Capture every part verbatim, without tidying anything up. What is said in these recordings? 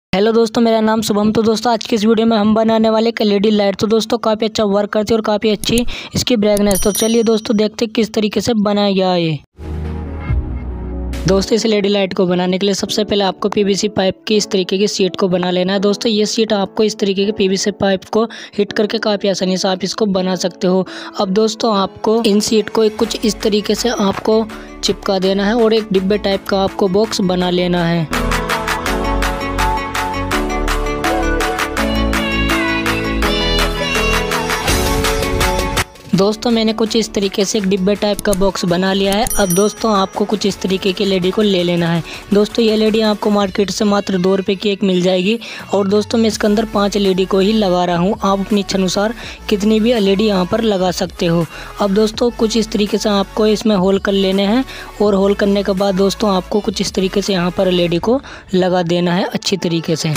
Hello दोस्तों, मेरा नाम शुभम। तो दोस्तों आज की इस वीडियो में हम बनाने वाले एक एलईडी लाइट। तो दोस्तों काफ़ी अच्छा वर्क करती है और काफ़ी अच्छी इसकी ब्राइटनेस। तो चलिए दोस्तों देखते हैं किस तरीके से बनाया गया है ये। दोस्तों इस एलईडी लाइट को बनाने के लिए सबसे पहले आपको पीवीसी पाइप की इस तरीके की शीट को बना लेना है। दोस्तों ये शीट आपको इस तरीके के पीवीसी पाइप को हिट करके काफ़ी आसानी से आप इसको बना सकते हो। अब दोस्तों आपको इन शीट को कुछ इस तरीके से आपको चिपका देना है और एक डिब्बे टाइप का आपको बॉक्स बना लेना है। दोस्तों मैंने कुछ इस तरीके से एक डिब्बे टाइप का बॉक्स बना लिया है। अब दोस्तों आपको कुछ इस तरीके की एलईडी को ले लेना है। दोस्तों ये एलईडी आपको मार्केट से मात्र दो रुपये की एक मिल जाएगी और दोस्तों मैं इसके अंदर पांच एलईडी को ही लगा रहा हूँ। आप अपनी इच्छा अनुसार कितनी भी एलईडी यहाँ पर लगा सकते हो। अब दोस्तों कुछ इस तरीके से आपको इसमें होल कर लेने हैं और होल करने के बाद दोस्तों आपको कुछ इस तरीके से यहाँ पर एलईडी को लगा देना है अच्छी तरीके से।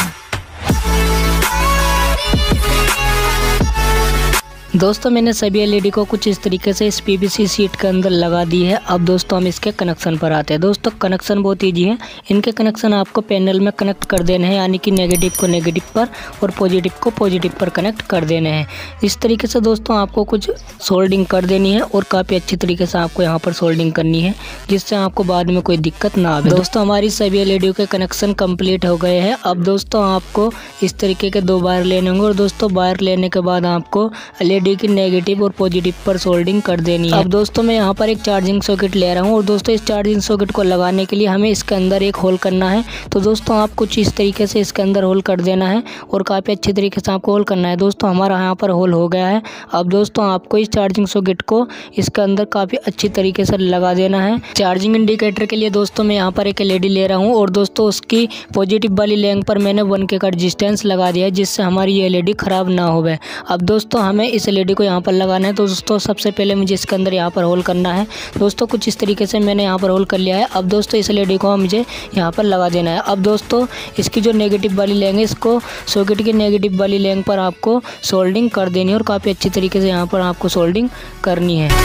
दोस्तों मैंने सभी एलईडी को कुछ इस तरीके से इस पीवीसी शीट के अंदर लगा दी है। अब दोस्तों हम इसके कनेक्शन पर आते हैं। दोस्तों कनेक्शन बहुत ईजी है। इनके कनेक्शन आपको पैनल में कनेक्ट कर देने हैं, यानी कि नेगेटिव को नेगेटिव पर और पॉजिटिव को पॉजिटिव पर कनेक्ट कर देने हैं। इस तरीके से दोस्तों आपको कुछ सोल्डिंग कर देनी है और काफ़ी अच्छी तरीके से आपको यहाँ पर सोल्डिंग करनी है, जिससे आपको बाद में कोई दिक्कत ना आए। दोस्तों हमारी सभी एलईडी के कनेक्शन कंप्लीट हो गए हैं। अब दोस्तों आपको इस तरीके के दो वायर लेने होंगे और दोस्तों वायर लेने के बाद आपको एलईडी की नेगेटिव और पॉजिटिव पर सोल्डिंग कर देनी है। अब दोस्तों मैं यहाँ पर एक चार्जिंग सॉकेट ले रहा हूँ और दोस्तों इस चार्जिंग सॉकेट को लगाने के लिए हमें इसके अंदर एक होल करना है। तो दोस्तों आप कुछ इस तरीके से इसके अंदर होल कर देना है और काफ़ी अच्छे तरीके से आपको होल करना है। दोस्तों हमारा यहाँ पर होल हो गया है। अब दोस्तों आपको इस चार्जिंग सॉकेट को इसके अंदर काफ़ी अच्छी तरीके से लगा देना है। चार्जिंग इंडिकेटर के लिए दोस्तों मैं यहाँ पर एक एलईडी ले रहा हूँ और दोस्तों उसकी पॉजिटिव वाली लैंप पर मैंने वन के का डिस्टेंस लगा दिया है, जिससे हमारी ये एलईडी खराब ना हो। अब दोस्तों हमें इस एलईडी को यहाँ पर लगाना है। तो दोस्तों सबसे पहले मुझे इसके अंदर यहाँ पर होल करना है। दोस्तों कुछ इस तरीके से मैंने यहाँ पर होल कर लिया है। अब दोस्तों इस एलईडी को मुझे यहाँ पर लगा देना है। अब दोस्तों इसकी जो नेगेटिव वाली लैंप है, इसको सॉकेट की नेगेटिव वाली लैंप पर आपको सोल्डिंग कर देनी है और काफ़ी अच्छी तरीके से यहाँ पर आपको सोल्डिंग करनी है।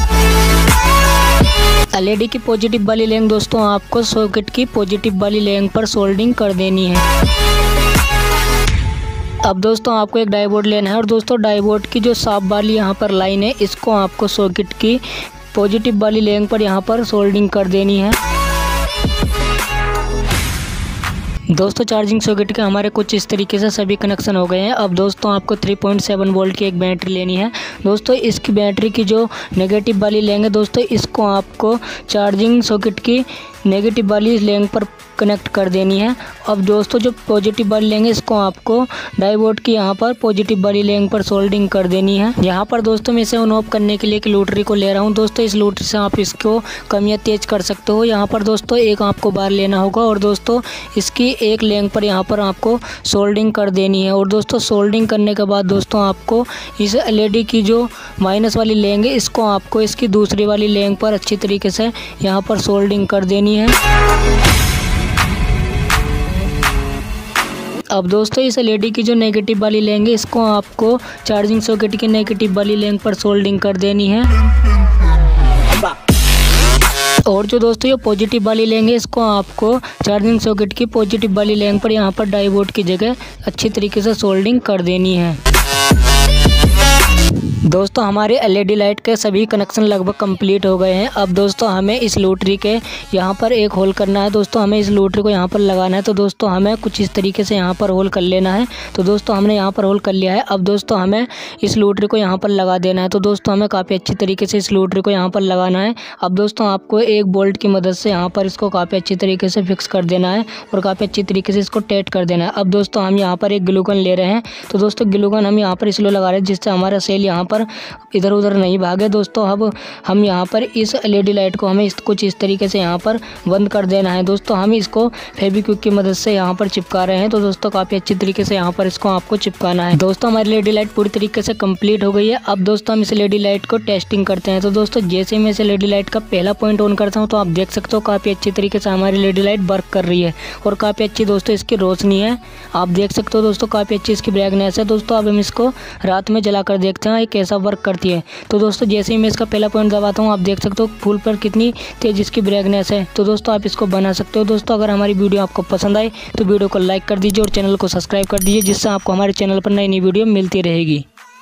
एलईडी की पॉजिटिव वाली लैंप दोस्तों आपको सॉकेट की पॉजिटिव वाली लैंप पर सोल्डिंग कर देनी है। अब दोस्तों आपको एक डायोड लेना है और दोस्तों डायोड की जो साफ वाली यहाँ पर लाइन है, इसको आपको सॉकेट की पॉजिटिव वाली लैंप पर यहाँ पर सोल्डिंग कर देनी है। दोस्तों चार्जिंग सॉकेट के हमारे कुछ इस तरीके से सभी कनेक्शन हो गए हैं। अब दोस्तों आपको थ्री पॉइंट सेवन वोल्ट की एक बैटरी लेनी है। दोस्तों इसकी बैटरी की जो नेगेटिव वाली लेंगे दोस्तों, इसको आपको चार्जिंग सॉकेट की नेगेटिव वाली लैंप पर कनेक्ट कर देनी है। अब दोस्तों जो पॉजिटिव वाली लेंगे, इसको आपको डायोड की यहाँ पर पॉजिटिव वाली लैंप पर सोल्डिंग कर देनी है। यहाँ पर दोस्तों मैं इसे ऑन ऑफ करने के लिए एक लूटरी को ले रहा हूँ। दोस्तों इस लूटरी से आप इसको कम या तेज कर सकते हो। यहाँ पर दोस्तों एक आपको बार लेना होगा और दोस्तों इसकी एक लैंप पर यहाँ पर आपको सोल्डिंग कर देनी है। और दोस्तों सोल्डिंग करने के बाद दोस्तों आपको इस एलईडी की जो माइनस वाली लैंप है, इसको आपको इसकी दूसरी वाली लैंप पर अच्छी तरीके से यहाँ पर सोल्डिंग कर देनी है। अब दोस्तों इस एलईडी की जो नेगेटिव वाली लैंप है, इसको आपको चार्जिंग सॉकेट की नेगेटिव वाली लैंप पर सोल्डिंग कर देनी है। और जो दोस्तों ये पॉजिटिव वाली लैंप है, इसको आपको चार्जिंग सॉकेट की पॉजिटिव वाली लैंप पर यहाँ पर डायोड की जगह अच्छी तरीके से सोल्डिंग कर देनी है। दोस्तों हमारे एलईडी लाइट के सभी कनेक्शन लगभग कंप्लीट हो गए हैं। अब दोस्तों हमें इस लूटरी के यहाँ पर एक होल करना है। दोस्तों हमें इस लूटरी को यहाँ पर लगाना है। तो दोस्तों हमें कुछ इस तरीके से यहाँ पर होल कर लेना है। तो दोस्तों हमने यहाँ पर होल कर लिया है। अब दोस्तों हमें इस लूटरी को यहाँ पर लगा देना है। तो दोस्तों हमें काफ़ी अच्छी तरीके से इस लूटरी को यहाँ पर लगाना है। अब दोस्तों आपको एक बोल्ट की मदद से यहाँ पर इसको काफ़ी अच्छी तरीके से फिक्स कर देना है और काफ़ी अच्छी तरीके से इसको टाइट कर देना है। अब दोस्तों हम यहाँ पर एक ग्लू गन ले रहे हैं। तो दोस्तों ग्लू गन हम यहाँ पर इसलिए लगा रहे हैं जिससे हमारा सेल यहाँ पर इधर उधर नहीं भागे। दोस्तों अब हम यहाँ पर इस एलईडी लाइट को हमें इस कुछ इस तरीके से यहाँ पर बंद कर देना है। दोस्तों हम इसको फेविक्विक की मदद से यहाँ पर चिपका रहे हैं। तो दोस्तों काफ़ी अच्छी तरीके से यहाँ पर इसको आपको चिपकाना है। दोस्तों हमारी एलईडी लाइट पूरी तरीके से कंप्लीट हो गई है। अब दोस्तों हम इस एलईडी लाइट को टेस्टिंग करते हैं। तो दोस्तों जैसे मैं इस एलईडी लाइट का पहला पॉइंट ऑन करता हूँ, तो आप देख सकते हो काफ़ी अच्छी तरीके से हमारी एलईडी लाइट वर्क कर रही है और काफ़ी अच्छी दोस्तों इसकी रोशनी है। आप देख सकते हो दोस्तों काफ़ी अच्छी इसकी ब्राइटनेस है। दोस्तों अब हम इसको रात में जला कर देखते हैं ये कैसा वर्क करती है। तो दोस्तों जैसे ही मैं इसका पहला पॉइंट दबाता हूँ, आप देख सकते हो फुल पर कितनी तेज़ इसकी ब्राइटनेस है। तो दोस्तों आप इसको बना सकते हो। दोस्तों अगर हमारी वीडियो आपको पसंद आए तो वीडियो को लाइक कर दीजिए और चैनल को सब्सक्राइब कर दीजिए, जिससे आपको हमारे चैनल पर नई नई वीडियो मिलती रहेगी।